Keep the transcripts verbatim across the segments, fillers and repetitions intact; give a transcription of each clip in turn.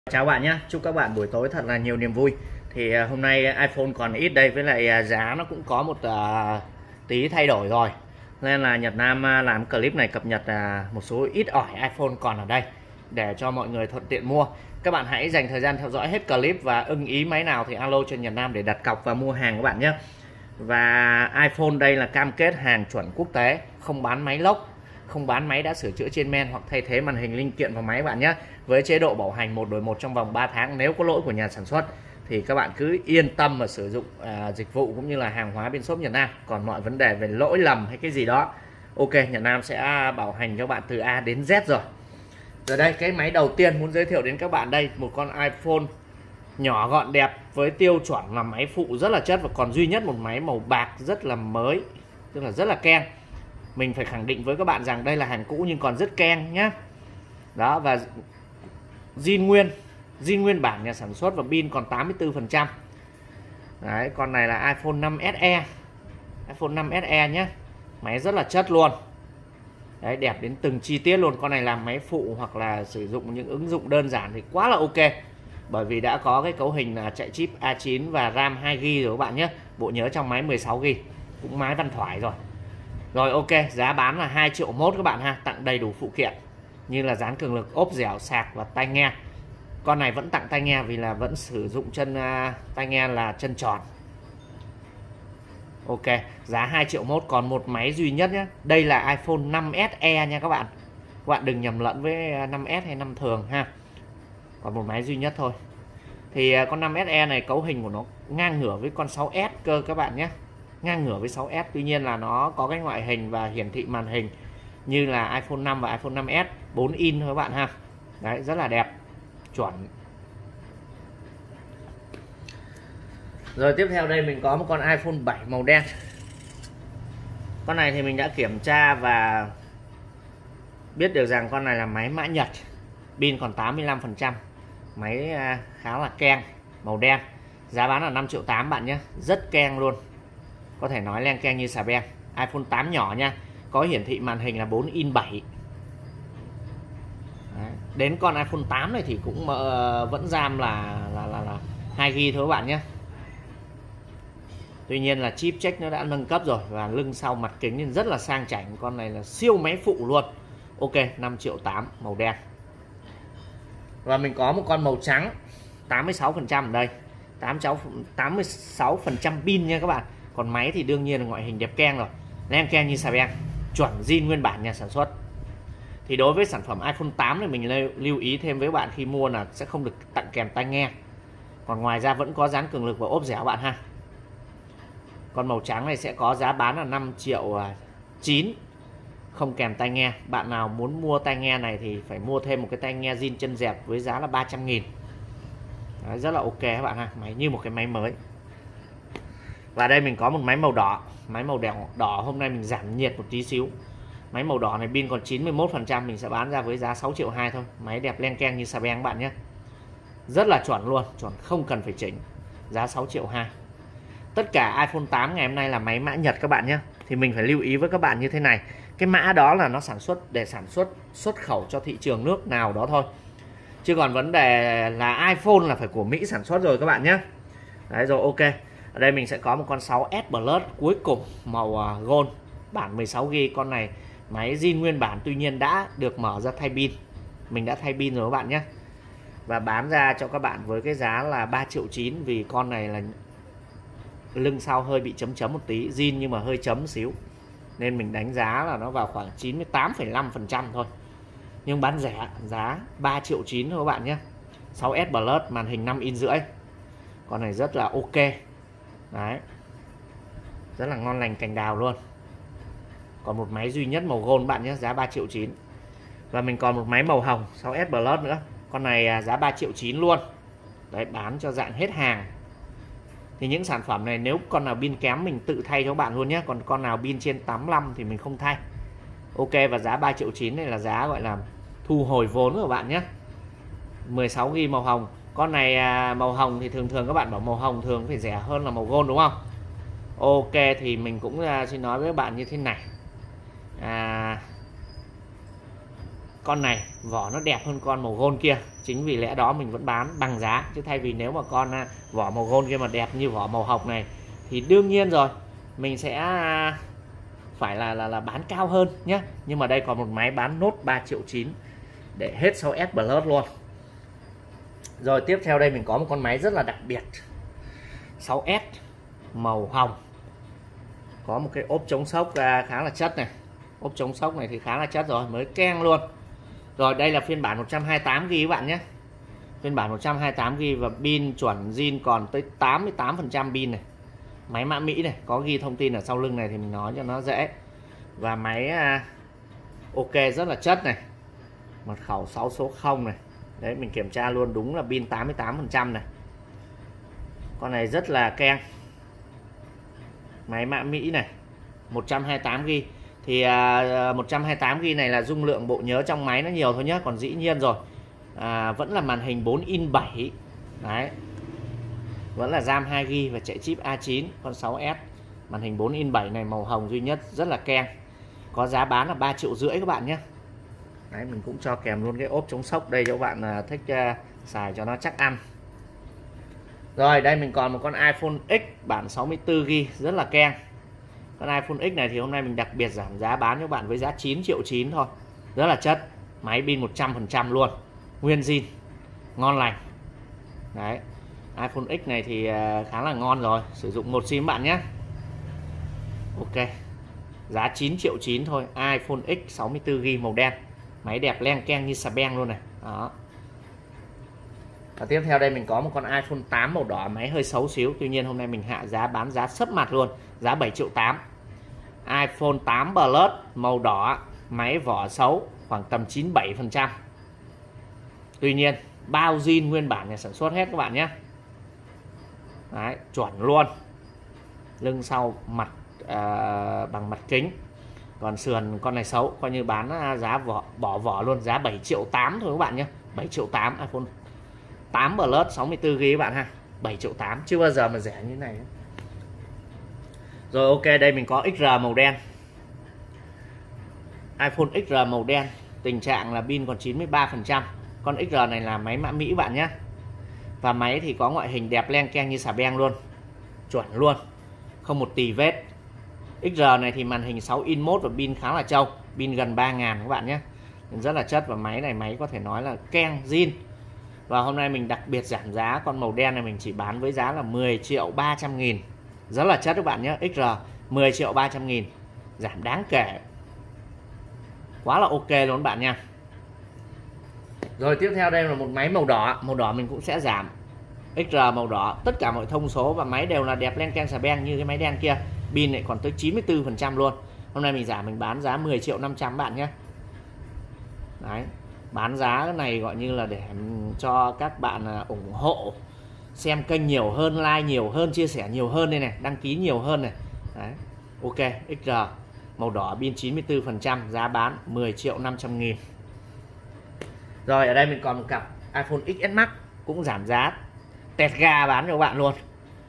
Chào bạn nhé, chúc các bạn buổi tối thật là nhiều niềm vui. Thì uh, hôm nay iPhone còn ít đây, với lại uh, giá nó cũng có một uh, tí thay đổi rồi. Nên là Nhật Nam uh, làm clip này cập nhật uh, một số ít ỏi iPhone còn ở đây để cho mọi người thuận tiện mua. Các bạn hãy dành thời gian theo dõi hết clip và ưng ý máy nào thì alo cho Nhật Nam để đặt cọc và mua hàng các bạn nhé. Và iPhone đây là cam kết hàng chuẩn quốc tế, không bán máy lốc, không bán máy đã sửa chữa trên men hoặc thay thế màn hình linh kiện vào máy các bạn nhé. Với chế độ bảo hành một đổi một trong vòng ba tháng, nếu có lỗi của nhà sản xuất thì các bạn cứ yên tâm mà sử dụng à, dịch vụ cũng như là hàng hóa bên shop Nhật Nam. Còn mọi vấn đề về lỗi lầm hay cái gì đó, ok, Nhật Nam sẽ bảo hành cho bạn từ A đến Z rồi. Rồi đây, cái máy đầu tiên muốn giới thiệu đến các bạn đây, một con iPhone nhỏ gọn đẹp với tiêu chuẩn là máy phụ rất là chất, và còn duy nhất một máy màu bạc rất là mới, tức là rất là keng. Mình phải khẳng định với các bạn rằng đây là hàng cũ nhưng còn rất keng nhá. Đó, và zin nguyên zin nguyên bản nhà sản xuất và pin còn tám mươi tư phần trăm. Đấy, con này là iPhone năm ét e, iPhone năm ét e nhé. Máy rất là chất luôn. Đấy, đẹp đến từng chi tiết luôn. Con này làm máy phụ hoặc là sử dụng những ứng dụng đơn giản thì quá là ok, bởi vì đã có cái cấu hình là chạy chip A chín và RAM hai gi ga bai rồi các bạn nhé. Bộ nhớ trong máy mười sáu gi ga bai, cũng máy văn thoại rồi. Rồi ok, giá bán là hai triệu mốt các bạn ha, tặng đầy đủ phụ kiện như là dán cường lực, ốp dẻo, sạc và tai nghe. Con này vẫn tặng tai nghe vì là vẫn sử dụng chân uh, tai nghe là chân tròn. Ok, giá hai triệu mốt. Còn một máy duy nhất nhé. Đây là iPhone năm ét e nha các bạn. Các bạn đừng nhầm lẫn với năm S hay năm thường ha. Còn một máy duy nhất thôi. Thì uh, con năm ét e này cấu hình của nó ngang ngửa với con sáu S cơ các bạn nhé. Ngang ngửa với sáu S, tuy nhiên là nó có cái ngoại hình và hiển thị màn hình như là iPhone năm và iPhone năm S, bốn inch thôi các bạn ha. Đấy, rất là đẹp, chuẩn. Rồi tiếp theo đây mình có một con iPhone bảy màu đen. Con này thì mình đã kiểm tra và biết được rằng con này là máy mã Nhật, pin còn tám mươi lăm phần trăm, máy khá là keng, màu đen. Giá bán là năm triệu tám bạn nhé, rất keng luôn, có thể nói len keng như xà beng. iPhone tám nhỏ nha, có hiển thị màn hình là bốn inch bảy. Đấy. Đến con iPhone tám này thì cũng uh, vẫn RAM là là là, là hai gi ga bai thôi các bạn nhé. Tuy nhiên là chip check nó đã nâng cấp rồi, và lưng sau mặt kính nên rất là sang chảnh. Con này là siêu máy phụ luôn. Ok, năm triệu tám, màu đen. Và mình có một con màu trắng, tám mươi sáu phần trăm ở đây, tám mươi sáu phần trăm pin nha các bạn. Còn máy thì đương nhiên là ngoại hình đẹp keng rồi, len keng như xà beng, chuẩn zin nguyên bản nhà sản xuất. Thì đối với sản phẩm iPhone tám này mình lưu, lưu ý thêm với bạn khi mua là sẽ không được tặng kèm tai nghe. Còn ngoài ra vẫn có dán cường lực và ốp dẻo bạn ha. Con màu trắng này sẽ có giá bán là năm triệu chín, không kèm tai nghe. Bạn nào muốn mua tai nghe này thì phải mua thêm một cái tai nghe zin chân dẹp với giá là ba trăm nghìn. Đấy, rất là ok các bạn ha, máy như một cái máy mới. Và đây mình có một máy màu đỏ. Máy màu đỏ, đỏ hôm nay mình giảm nhiệt một tí xíu. Máy màu đỏ này pin còn chín mươi mốt phần trăm, mình sẽ bán ra với giá sáu triệu hai thôi. Máy đẹp len keng như xà beng các bạn nhé. Rất là chuẩn luôn, chuẩn không cần phải chỉnh. Giá sáu triệu hai. Tất cả iPhone tám ngày hôm nay là máy mã Nhật các bạn nhé. Thì mình phải lưu ý với các bạn như thế này. Cái mã đó là nó sản xuất để sản xuất xuất khẩu cho thị trường nước nào đó thôi. Chứ còn vấn đề là iPhone là phải của Mỹ sản xuất rồi các bạn nhé. Đấy rồi ok. Ở đây mình sẽ có một con sáu S Plus cuối cùng màu gold, bản mười sáu gi ga bai. Con này máy zin nguyên bản, tuy nhiên đã được mở ra thay pin. Mình đã thay pin rồi các bạn nhé. Và bán ra cho các bạn với cái giá là ba triệu chín, vì con này là lưng sau hơi bị chấm chấm một tí, zin nhưng mà hơi chấm xíu, nên mình đánh giá là nó vào khoảng chín mươi tám phẩy năm phần trăm thôi. Nhưng bán rẻ, giá ba triệu chín thôi các bạn nhé. sáu S Plus, màn hình năm inch rưỡi. Con này rất là ok. Đấy, rất là ngon lành cành đào luôn. Còn một máy duy nhất màu gold bạn nhé, giá ba triệu chín. Và mình còn một máy màu hồng sáu S Plus nữa. Con này giá ba triệu chín luôn. Đấy, bán cho dạng hết hàng. Thì những sản phẩm này nếu con nào pin kém mình tự thay cho bạn luôn nhé. Còn con nào pin trên tám mươi lăm thì mình không thay. Ok, và giá ba triệu chín này là giá gọi là thu hồi vốn của bạn nhé. mười sáu gi ga bai màu hồng. Con này màu hồng thì thường thường các bạn bảo màu hồng thường phải rẻ hơn là màu gold đúng không? Ok, thì mình cũng xin nói với các bạn như thế này. À, con này vỏ nó đẹp hơn con màu gold kia, chính vì lẽ đó mình vẫn bán bằng giá. Chứ thay vì nếu mà con vỏ màu gold kia mà đẹp như vỏ màu hồng này thì đương nhiên rồi mình sẽ phải là là, là bán cao hơn nhé. Nhưng mà đây còn một máy bán nốt ba triệu chín để hết sáu S Plus luôn. Rồi tiếp theo đây mình có một con máy rất là đặc biệt, sáu S màu hồng, có một cái ốp chống sốc khá là chất này. Ốp chống sốc này thì khá là chất rồi, mới keng luôn. Rồi đây là phiên bản một trăm hai mươi tám gi ga bai các bạn nhé. Phiên bản một trăm hai mươi tám gi ga bai và pin chuẩn zin còn tới tám mươi tám phần trăm pin này. Máy mã Mỹ này, có ghi thông tin ở sau lưng này thì mình nói cho nó dễ. Và máy à, ok rất là chất này. Mật khẩu sáu số không này. Đấy, mình kiểm tra luôn, đúng là pin tám mươi tám phần trăm này. Con này rất là keng. Máy mã Mỹ này, một trăm hai mươi tám gi ga bai. Thì à, một trăm hai mươi tám gi ga bai này là dung lượng bộ nhớ trong máy nó nhiều thôi nhé. Còn dĩ nhiên rồi à, vẫn là màn hình bốn inch bảy. Đấy, vẫn là RAM hai gi ga bai và chạy chip A chín. Con sáu S màn hình bốn inch bảy này màu hồng duy nhất, rất là keng. Có giá bán là ba triệu rưỡi các bạn nhé. Đấy, mình cũng cho kèm luôn cái ốp chống sốc đây cho các bạn à, thích uh, xài cho nó chắc ăn. Rồi đây mình còn một con iPhone X bản sáu mươi tư gi ga bai rất là keng. Con iPhone X này thì hôm nay mình đặc biệt giảm giá bán cho các bạn với giá chín triệu chín thôi. Rất là chất, máy pin một trăm phần trăm luôn, nguyên zin, ngon lành. Đấy, iPhone X này thì khá là ngon rồi, sử dụng một sim bạn nhé. Ok, giá chín triệu chín thôi, iPhone X sáu mươi tư gi ga bai màu đen, máy đẹp len keng như xà beng luôn này. Đó. Và tiếp theo đây mình có một con iPhone tám màu đỏ, máy hơi xấu xíu, tuy nhiên hôm nay mình hạ giá bán giá sấp mặt luôn, giá bảy triệu tám. iPhone tám Plus màu đỏ, máy vỏ xấu khoảng tầm chín mươi bảy phần trăm. Tuy nhiên bao zin nguyên bản nhà sản xuất hết các bạn nhé. Đấy, chuẩn luôn. Lưng sau mặt à, bằng mặt kính. Còn sườn con này xấu, coi như bán giá vỏ, bỏ vỏ luôn, giá bảy triệu tám thôi các bạn nhé. bảy triệu tám iPhone tám Plus sáu mươi tư gi ga bai các bạn ha. bảy triệu tám, chưa bao giờ mà rẻ như thế này. Rồi ok, đây mình có ích rờ màu đen. iPhone ích rờ màu đen, tình trạng là pin còn chín mươi ba phần trăm. Con ích rờ này là máy mã Mỹ bạn nhé. Và máy thì có ngoại hình đẹp len keng như xà beng luôn, chuẩn luôn, không một tì vết. ích rờ này thì màn hình sáu inch mốt và pin khá là trâu, pin gần ba nghìn các bạn nhé. Rất là chất và máy này máy có thể nói là keng zin. Và hôm nay mình đặc biệt giảm giá con màu đen này, mình chỉ bán với giá là mười triệu ba trăm nghìn. Rất là chất các bạn nhé, ích rờ mười triệu ba trăm nghìn, giảm đáng kể, quá là ok luôn các bạn nha. Rồi tiếp theo đây là một máy màu đỏ, màu đỏ mình cũng sẽ giảm ích rờ màu đỏ, tất cả mọi thông số và máy đều là đẹp len keng xà beng như cái máy đen kia, pin lại còn tới chín mươi tư phần trăm luôn. Hôm nay mình giảm, mình bán giá mười triệu năm trăm bạn nhé. Đấy, bán giá này gọi như là để cho các bạn ủng hộ xem kênh nhiều hơn, like nhiều hơn, chia sẻ nhiều hơn đây này, đăng ký nhiều hơn này. Đấy, ok, ích rờ màu đỏ, pin chín mươi tư phần trăm, giá bán mười triệu năm trăm nghìn. Rồi ở đây mình còn một cặp iPhone ích ét Max cũng giảm giá tẹt ga bán cho các bạn luôn.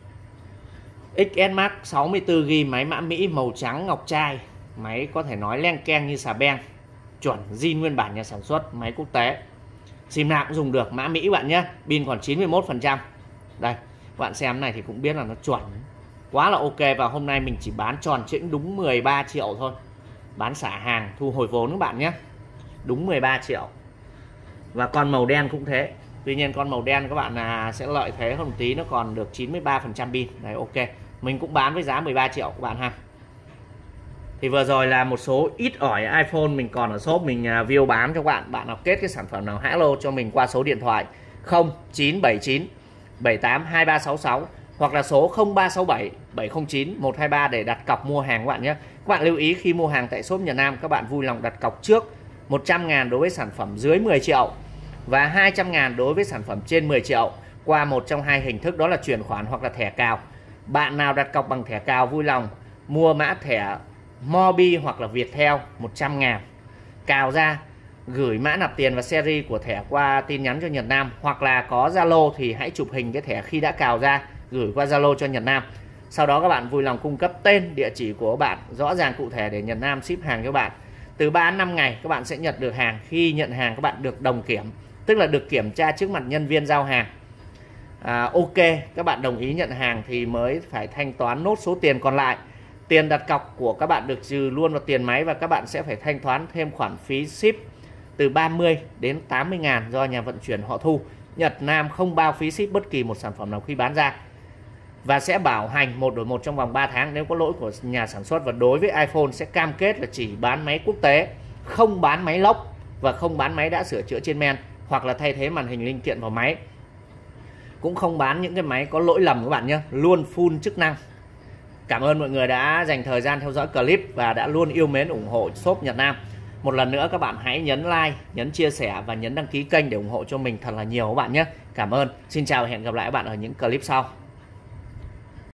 ích ét Max sáu mươi tư gi ga bai, máy mã Mỹ màu trắng ngọc trai, máy có thể nói len keng như xà beng, chuẩn zin nguyên bản nhà sản xuất, máy quốc tế, sim nào cũng dùng được, mã Mỹ bạn nhé, pin còn chín mươi mốt phần trăm. Đây, các bạn xem này thì cũng biết là nó chuẩn, quá là ok. Và hôm nay mình chỉ bán tròn chỉnh đúng mười ba triệu thôi, bán xả hàng thu hồi vốn các bạn nhé, đúng mười ba triệu. Và con màu đen cũng thế, tuy nhiên con màu đen các bạn là sẽ lợi thế hơn một tí, nó còn được chín mươi ba phần trăm pin. Đấy, ok, mình cũng bán với giá mười ba triệu các bạn ha. Thì vừa rồi là một số ít ỏi iPhone mình còn ở shop mình view bán cho các bạn. Bạn nào kết cái sản phẩm nào hello cho mình qua số điện thoại không chín bảy chín bảy tám hai ba sáu sáu hoặc là số không ba sáu bảy bảy không chín một hai ba để đặt cọc mua hàng các bạn nhé. Các bạn lưu ý khi mua hàng tại shop Nhật Nam, các bạn vui lòng đặt cọc trước một trăm ngàn đối với sản phẩm dưới mười triệu và hai trăm ngàn đối với sản phẩm trên mười triệu qua một trong hai hình thức, đó là chuyển khoản hoặc là thẻ cào. Bạn nào đặt cọc bằng thẻ cào vui lòng mua mã thẻ Mobi hoặc là Viettel một trăm ngàn, cào ra gửi mã nạp tiền và series của thẻ qua tin nhắn cho Nhật Nam, hoặc là có Zalo thì hãy chụp hình cái thẻ khi đã cào ra gửi qua Zalo cho Nhật Nam. Sau đó các bạn vui lòng cung cấp tên, địa chỉ của bạn rõ ràng cụ thể để Nhật Nam ship hàng cho bạn. Từ ba đến năm ngày các bạn sẽ nhận được hàng. Khi nhận hàng các bạn được đồng kiểm, tức là được kiểm tra trước mặt nhân viên giao hàng. à, Ok, các bạn đồng ý nhận hàng thì mới phải thanh toán nốt số tiền còn lại. Tiền đặt cọc của các bạn được trừ luôn vào tiền máy, và các bạn sẽ phải thanh toán thêm khoản phí ship từ ba mươi đến tám mươi ngàn do nhà vận chuyển họ thu. Nhật Nam không bao phí ship bất kỳ một sản phẩm nào khi bán ra, và sẽ bảo hành một đổi một trong vòng ba tháng nếu có lỗi của nhà sản xuất. Và đối với iPhone sẽ cam kết là chỉ bán máy quốc tế, không bán máy lốc và không bán máy đã sửa chữa trên men hoặc là thay thế màn hình linh kiện vào máy. Cũng không bán những cái máy có lỗi lầm các bạn nhé, luôn full chức năng. Cảm ơn mọi người đã dành thời gian theo dõi clip và đã luôn yêu mến ủng hộ shop Nhật Nam. Một lần nữa các bạn hãy nhấn like, nhấn chia sẻ và nhấn đăng ký kênh để ủng hộ cho mình thật là nhiều các bạn nhé. Cảm ơn. Xin chào và hẹn gặp lại các bạn ở những clip sau.